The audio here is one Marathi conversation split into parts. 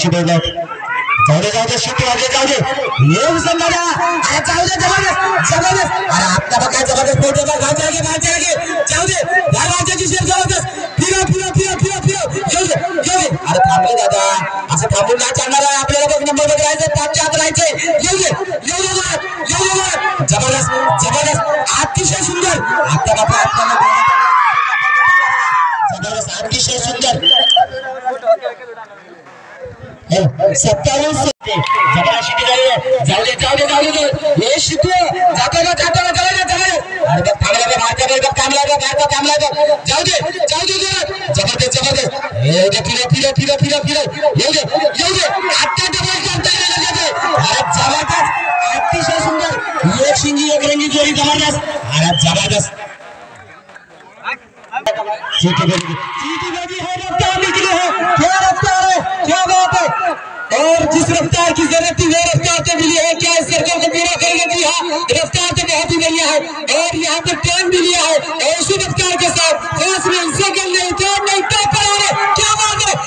शिकवलं जाऊ दे शिट्टी वाजले जाऊ दे ये हुसेन दादा अरे जाऊ दे जबरदस्त जबरदस्त अरे आपका बका जबरदस्त पोटे पर भाग जाएंगे जाऊ दे यार वाजेची शेर जबरदस्त फिरो अरे थांबले दादा असं थांबून नाही चालणार आहे आपल्याला बघ नंबर मध्ये राहायचं टॉपच्या आत राहायचंय येऊ दे जबरदस्त अतिशय सुंदर आता बापा जबरदस्त अतिशय सुंदर 27 जबरदस्त शिटी झाली जाऊ दे हे शिटू जातो अरे बघ थांबला भारता थांबला जाऊ दे जबरदस्त येऊ दे फिरो येऊ दे आता डबल करता अरे जबरदस्त अतिशय सुंदर एक शिंगी एक रंगी जोडी जबरदस्त अरे जबरदस्त सीटी बजी है रफ्तार निकली है क्या रफ्तार है क्या बात है और जिस रफ्तार की जरूरत थी वो रफ्तार तो मिली है क्या इस सर्कल को पूरा करने दी है रफ्तार तो बहुत ही बढ़िया है और यहाँ पे टाइम भी लिया है और उसी रफ्तार के साथ खास में सेकंड नहीं थर्ड नहीं टॉप पर आ रहे क्या बात है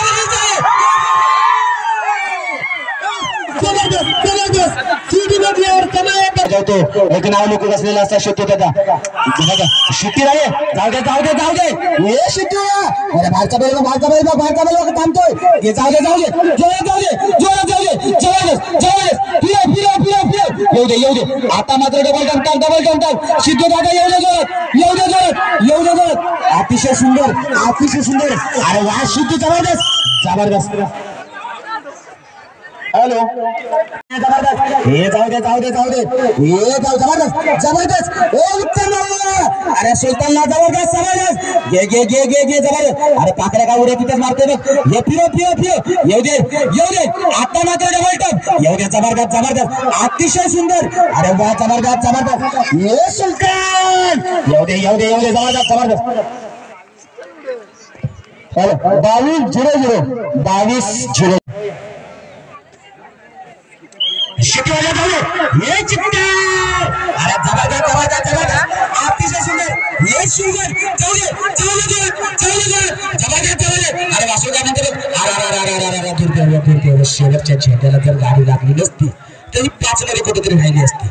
जबरदस्त सीटी बजी और समय तो एक नाव लोक बसलेला असा शोधतो त्याचा शिट्टी राहिले जाऊ दे ये शिट्टी अरे भारता बैल थांबतोय ये जाऊ दे जोरात येऊ दे आता मात्र डबल टम शिट्टी दादा येऊ दे जोरात अतिशय सुंदर अरे वा शिट्टी जबरदस्त हेलो जबरदस्त ये जाऊ दे ये जबरदस्त ओ उत्तम अरे सुलतानला जबरदस्त गे जबरदस्त अरे पाकड्या का उड्या तिथेच मारते बघ ये फिरो येऊ दे आता मात्र डबल टॉप येऊ दे जबरदस्त अतिशय सुंदर अरे वा जबरदस्त ये सुलतान येऊ दे जबरदस्त हेलो 22-0 शिट्टी वाला ये चिट्टा अरे जबरदस्त अतिशय सुंदर ये सुंदर जाऊ दे अरे वासुदेव अरे दूर शेवटच्या झेंड्याला जर गाडी लागली नसती तरी 5 मध्ये कुठेतरी राहिली असती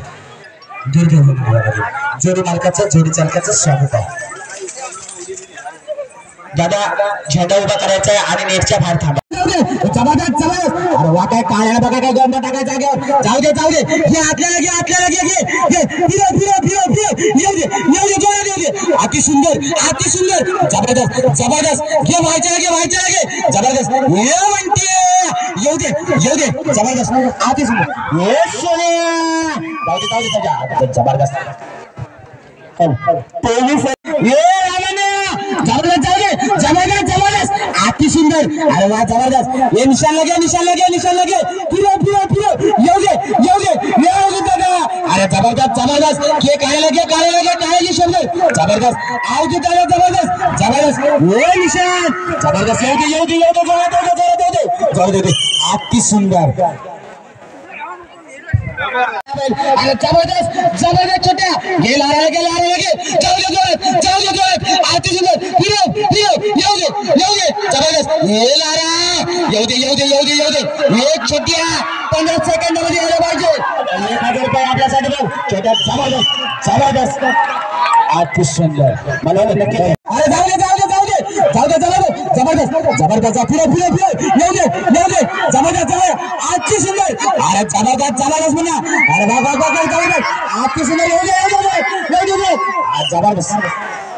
जोडी मालकाचं जोडी चालकाचं स्वागत आहे दादा झेंडा उभा करायचा आहे आणि नेटच्या बाहेर थांबा जबरदस्त अरे वा काय काळ्या बघा काय गंध टाकायचा जाऊ दे हे आतल्या लगे फिरो अति सुंदर जबरदस्त घे व्हायच्या लगे जबरदस्त ये म्हणते येऊ दे जबरदस्त अति सुंदर ये सोन्या जाऊ दे जबरदस्त जबरदस्त अति सुंदर अरे वाह जबरदस्त ये निशान लगे फिरो येऊ दे दादा अरे जबरदस्त के काळे लगे शब्द जबरदस्त आओ दे दादा जबरदस्त ये निशान जबरदस्त येऊ दे जाऊ दे अति सुंदर अरे जबरदस्त छोट्या गेला लगे जाऊ दे अति सुंदर फिरो येऊ दे जबरदस्त येऊ दे एक छोट्या 15 सेकंदामध्ये आलं पाहिजे 1000 रुपये आपल्यासाठी भाऊ छोट्या जबरदस्त अति सुंदर मला नक्की अरे जाऊ दे जबरदस्त फिरो येऊ दे जबरदस्त अति सुंदर अरे जबरदस्त म्हणा अरे बाबा जबरदस्त अति सुंदर येऊ दे जबरदस्त